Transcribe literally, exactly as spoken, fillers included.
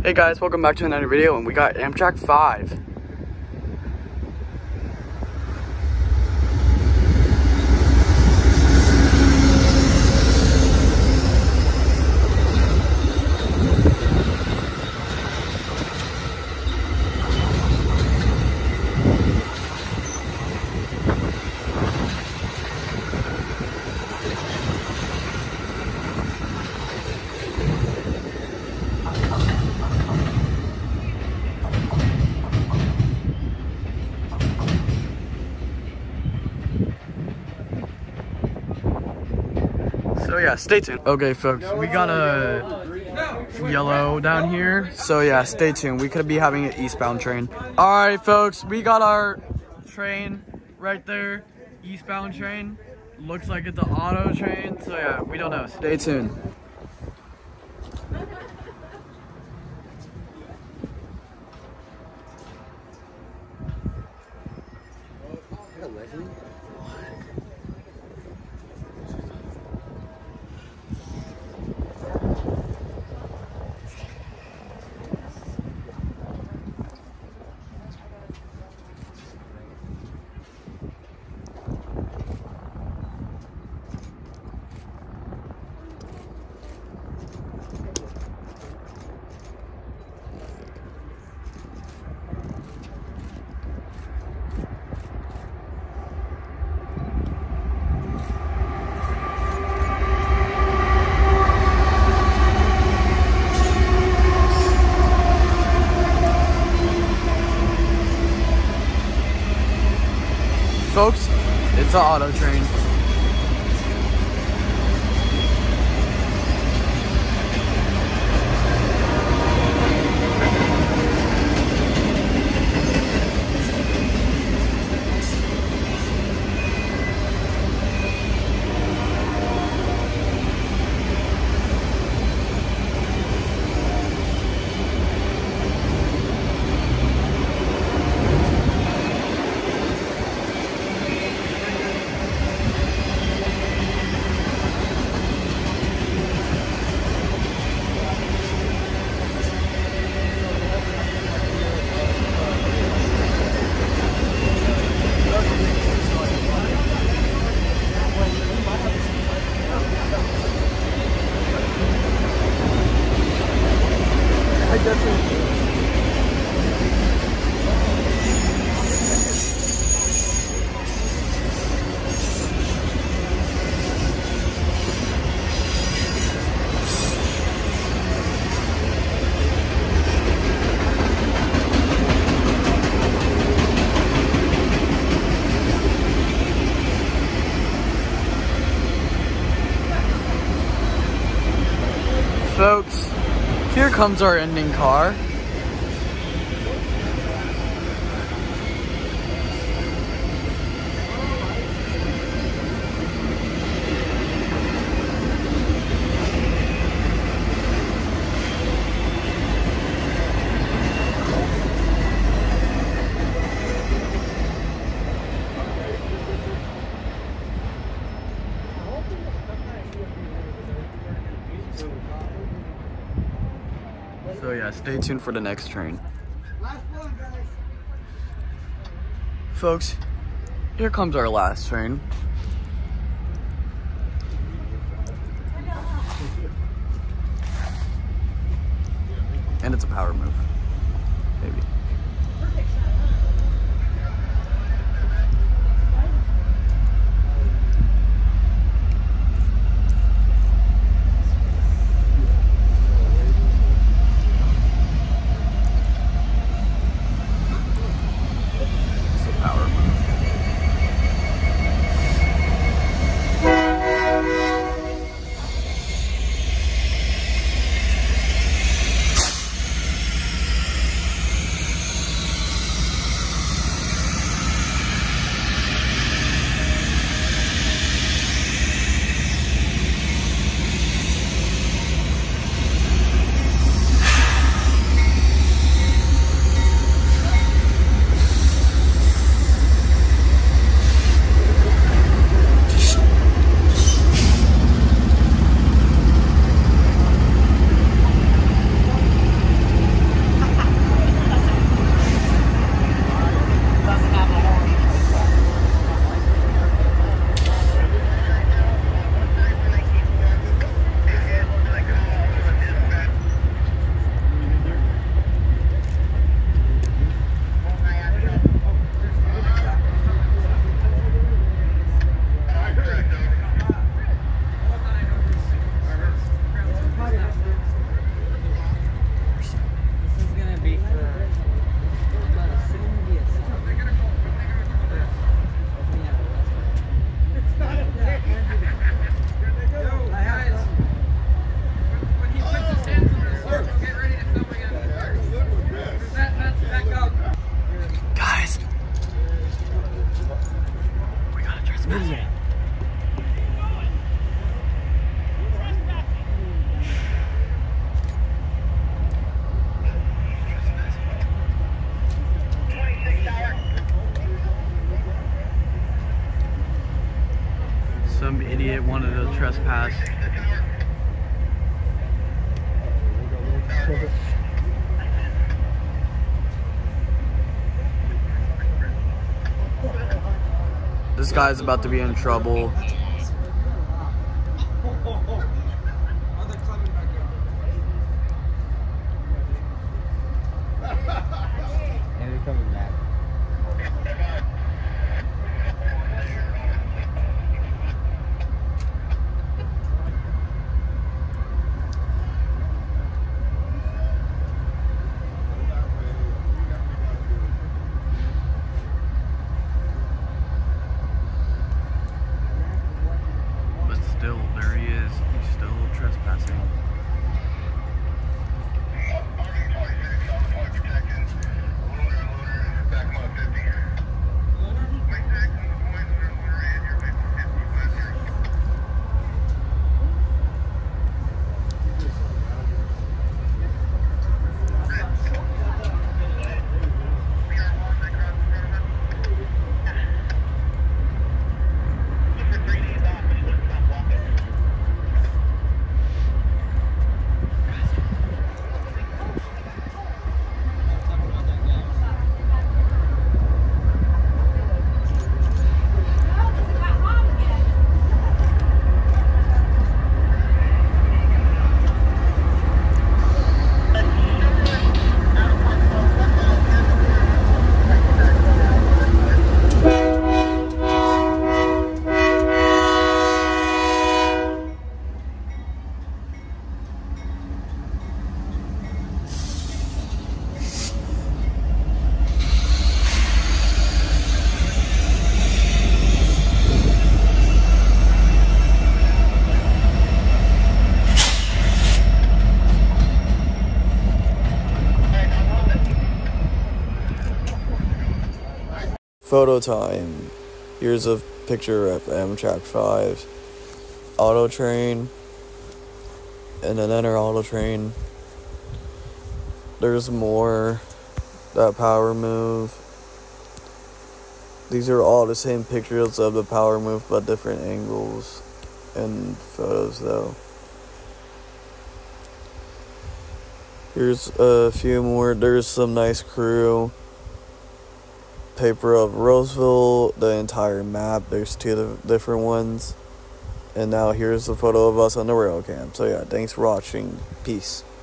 Hey guys, welcome back to another video, and we got Amtrak five. So yeah, stay tuned. Okay folks, we got a yellow down here. So yeah, stay tuned. We could be having an eastbound train. All right folks, we got our train right there. Eastbound train. Looks like it's an auto train. So yeah, we don't know. Stay tuned. Folks, it's an auto train. Folks, here comes our ending car. So yeah, stay tuned for the next train. Folks, here comes our last train. And it's a power move, maybe. wanted to trespass. This guy's about to be in trouble. And they're coming back. But still, there he is. He's still trespassing. Photo time. Here's a picture of Amtrak five. Auto train. And another auto train. There's more. That power move. These are all the same pictures of the power move, but different angles and photos though. Here's a few more. There's some nice crew. Paper of Roseville, the entire map. There's two different ones. And now here's the photo of us on the rail cam. So yeah, thanks for watching. Peace.